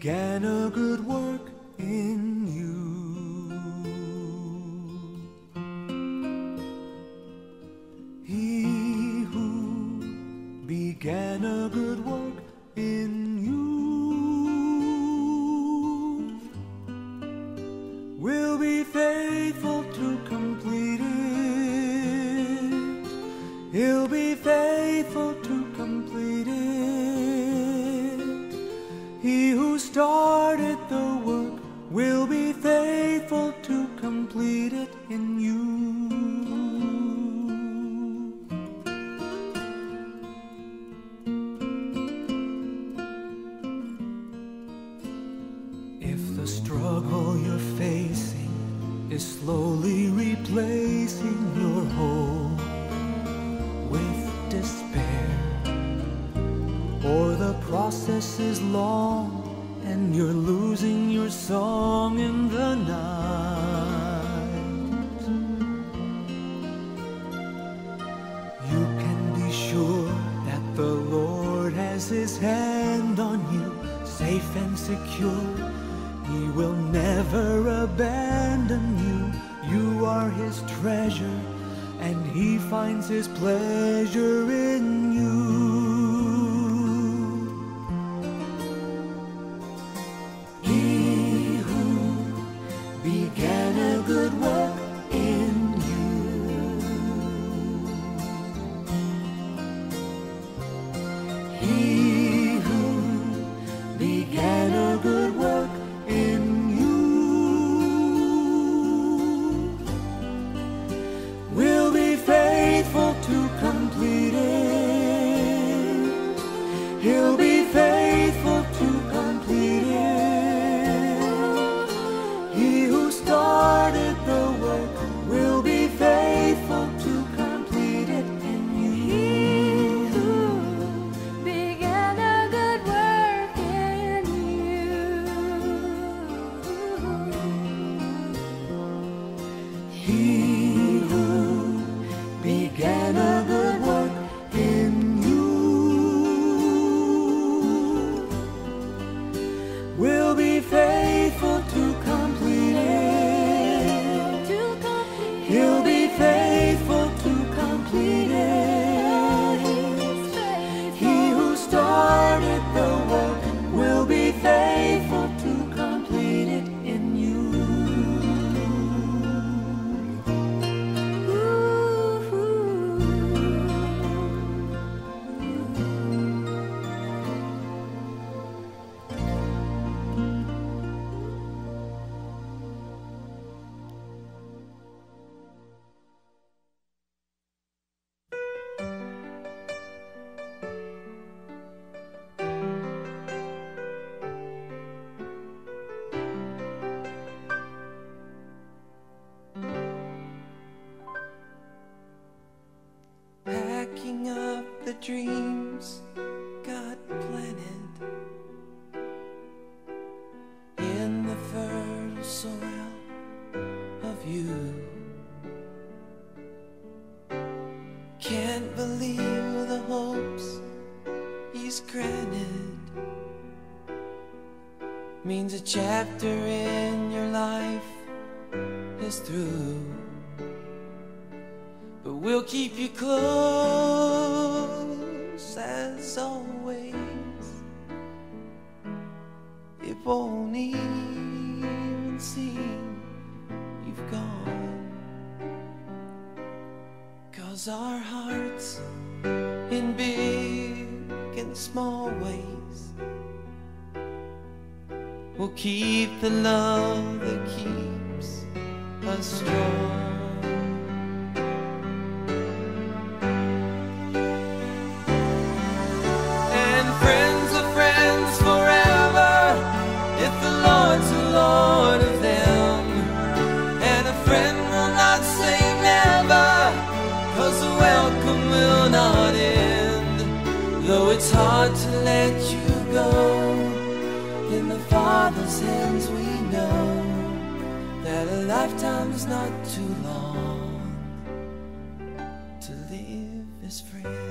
began a good work in you. He who began a good work in you will be faithful to complete it. He'll be faithful to complete it. He who started the work will be faithful to complete it in you. If the struggle you're facing is slowly replacing your hope with despair, or the process is long and you're losing your song in the night, you can be sure that the Lord has His hand on you, safe and secure. He will never abandon you. You are His treasure, and He finds His pleasure in you. He who began a good work in you, He who began a good work in you will be faithful to complete it. He'll be faithful to complete it. He who started the work will be faithful to complete it in you. He who began a good work in you. He who began a good work in you will be faithful to complete it. He'll be faithful to complete it. He who started the work will be faithful to complete it in you. Packing up the dreams God planted in the fertile soil of you. Can't believe the hopes He's granted. Means a chapter in your life is through. But we'll keep you close as always. It won't even seem you've gone, 'cause our hearts in big and small ways will keep the love that keeps us strong. Lord of them, and a friend will not say never, 'cause the welcome will not end. Though it's hard to let you go, in the Father's hands we know that a lifetime's not too long to live as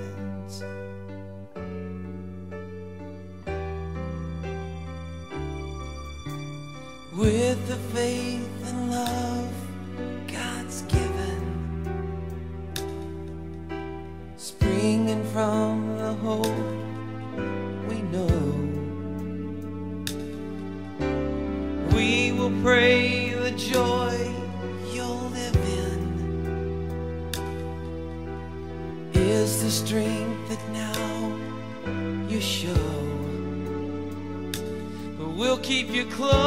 friends. with the faith and love God's given, springing from the hope we know. We will pray the joy you'll live in is the strength that now you show. But we'll keep you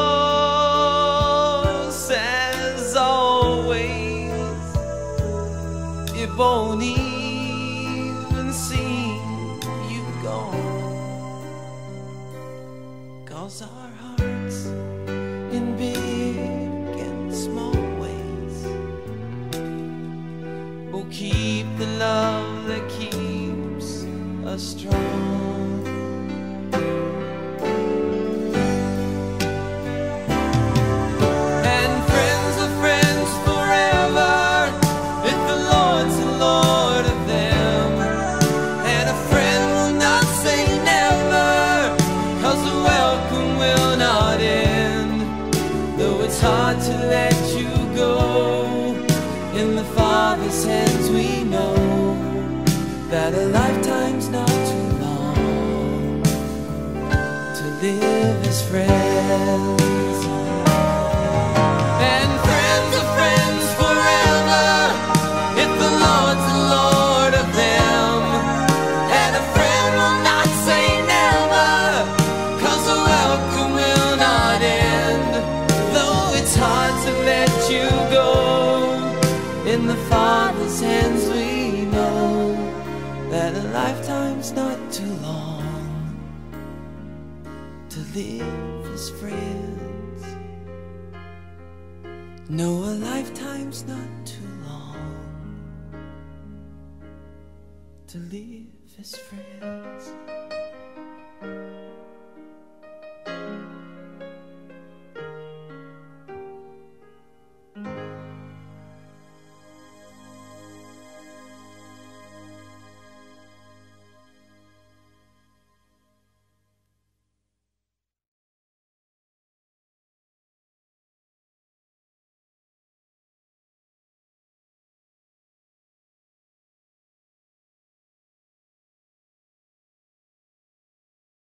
close as always. It won't even seem you gone, 'cause our hearts in big and small ways will keep the love that keeps us strong. And friends are friends forever if the Lord's the Lord of them. And a friend will not say never, 'cause the welcome will not end. Though it's hard to let you go, in the Father's hands we know that a lifetime's not too long to live as friends. And friends are friends forever if the Lord's the Lord of them. And a friend will not say never, 'cause the welcome will not end. Though it's hard to let you go, in the Father's hands we know that a lifetime's not too long to live as friends. No, a lifetime's not too long to live as friends.